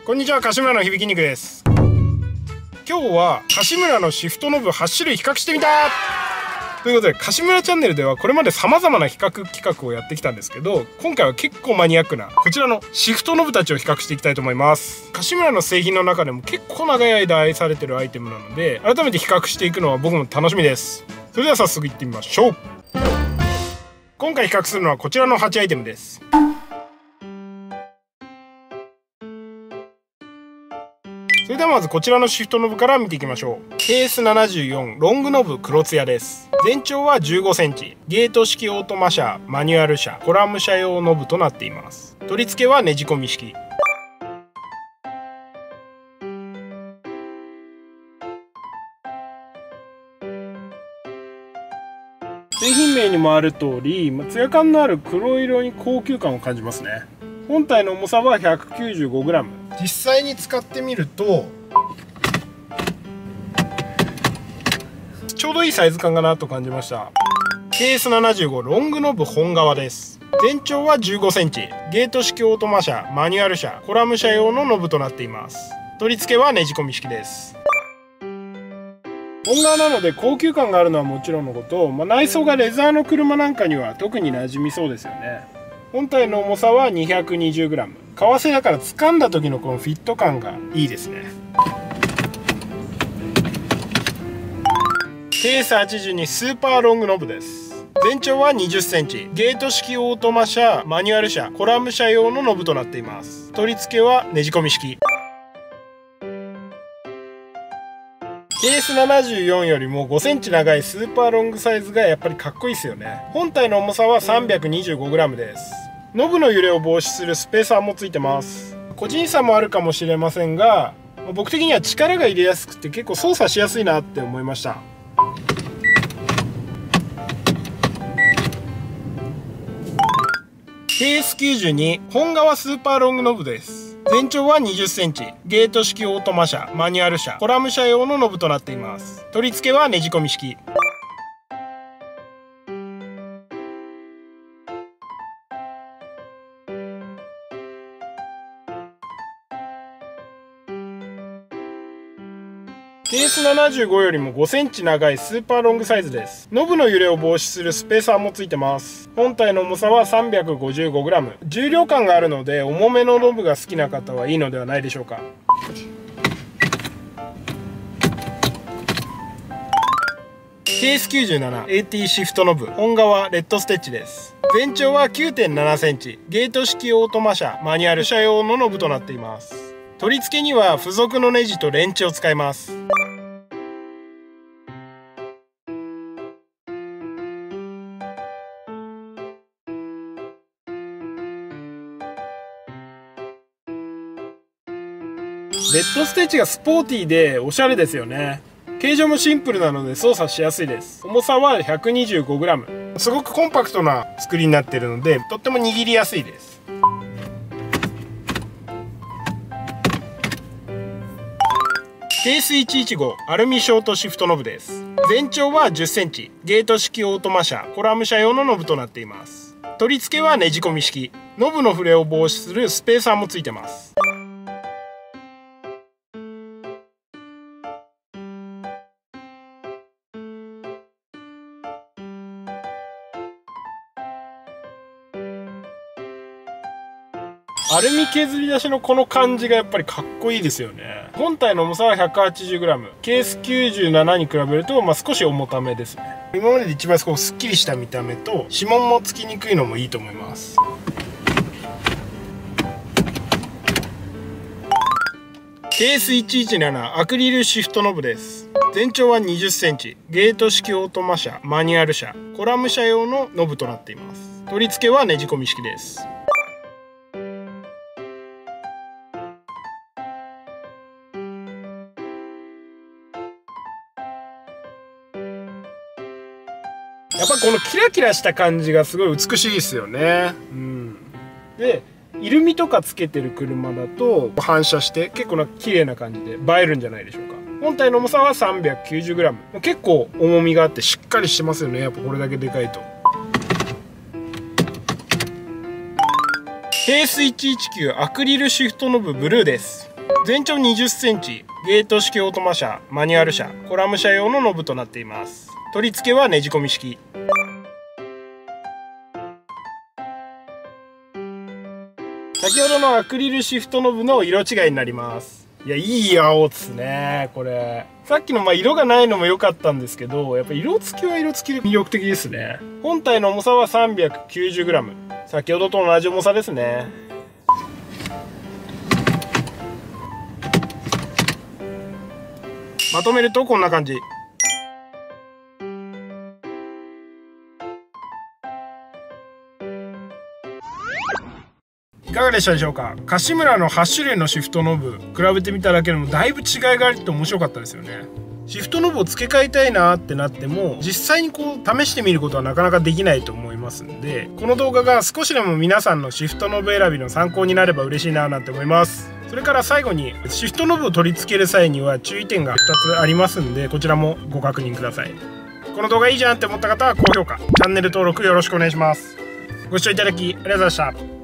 こんにちは、柏村の響き肉です。今日は柏村のシフトノブ8種類比較してみたということで、柏村チャンネルではこれまで様々な比較企画をやってきたんですけど、今回は結構マニアックなこちらのシフトノブたちを比較していきたいと思います。柏村の製品の中でも結構長い間愛されてるアイテムなので、改めて比較していくのは僕も楽しみです。それでは早速いってみましょう。今回比較するのはこちらの8アイテムです。それではまずこちらのシフトノブから見ていきましょう。KS74 ロングノブ黒ツヤです。全長は15センチ、ゲート式オートマ車、マニュアル車、コラム車用ノブとなっています。取り付けはねじ込み式。製品名にもある通り、ツヤ感のある黒色に高級感を感じますね。本体の重さは 195g。 実際に使ってみるとちょうどいいサイズ感かなと感じました。 KS75 ロングノブ本革です。全長は15センチ、ゲート式オートマ車、マニュアル車、コラム車用のノブとなっています。取り付けはねじ込み式です。本革なので高級感があるのはもちろんのこと、内装がレザーの車なんかには特に馴染みそうですよね。本体の重さは 220g。 革製だから掴んだ時のこのフィット感がいいですね。 KS82 スーパーロングノブです。全長は 20cm、 ゲート式オートマ車、マニュアル車、コラム車用のノブとなっています。取り付けはねじ込み式。KS74 よりも5センチ長いスーパーロングサイズがやっぱりかっこいいですよね。本体の重さは 325g です。ノブの揺れを防止するスペーサーもついてます。個人差もあるかもしれませんが、僕的には力が入れやすくて結構操作しやすいなって思いました。KS92 本革スーパーロングノブです。全長は 20cm、 ゲート式オートマ車、マニュアル車、コラム車用のノブとなっています。取り付けはねじ込み式。KS75 よりも5センチ長いスーパーロングサイズです。ノブの揺れを防止するスペーサーもついてます。本体の重さは 355g。 重量感があるので重めのノブが好きな方はいいのではないでしょうか。KS97 AT シフトノブ本革レッドステッチです。全長は 9.7センチ、ゲート式オートマ車、マニュアル車用のノブとなっています。取り付けには付属のネジとレンチを使います。レッドステッチがスポーティーでおしゃれですよね。形状もシンプルなので操作しやすいです。重さは 125g。 すごくコンパクトな作りになっているのでとっても握りやすいです。KS115 アルミショートシフトノブです。全長は 10cm、 ゲート式オートマ車、コラム車用のノブとなっています。取り付けはねじ込み式。ノブの触れを防止するスペーサーもついてます。アルミ削り出しのこの感じがやっぱりかっこいいですよね。本体の重さは 180g。 KS97 に比べると少し重ためですね。今までで一番すっきりした見た目と指紋もつきにくいのもいいと思います。KS117 アクリルシフトノブです。全長は 20cm、 ゲート式オートマ車、マニュアル車、コラム車用のノブとなっています。取り付けはねじ込み式です。やっぱこのキラキラした感じがすごい美しいですよね。でイルミとかつけてる車だと反射して結構綺麗な感じで映えるんじゃないでしょうか。本体の重さは 390g。 結構重みがあってしっかりしてますよね。やっぱこれだけでかいと。KS119 アクリルシフトノブブルーです。 全長20センチ、ゲート式オートマ車、マニュアル車、コラム車用のノブとなっています。取り付けはねじ込み式。先ほどのアクリルシフトノブの色違いになります。いや、いい青ですね、これ。さっきの色がないのも良かったんですけど、やっぱ色付きは色付きで魅力的ですね。本体の重さは 390g。先ほどと同じ重さですね。まとめるとこんな感じ。いかがでしたでしょうか。樫村の8種類のシフトノブ比べてみただけでもだいぶ違いがあって面白かったですよね。シフトノブを付け替えたいなってなっても実際に試してみることはなかなかできないと思いますんで、この動画が少しでも皆さんのシフトノブ選びの参考になれば嬉しいななんて思います。それから最後にシフトノブを取り付ける際には注意点が2つありますんで、こちらもご確認ください。この動画いいじゃんって思った方は高評価、チャンネル登録よろしくお願いします。ご視聴いただきありがとうございました。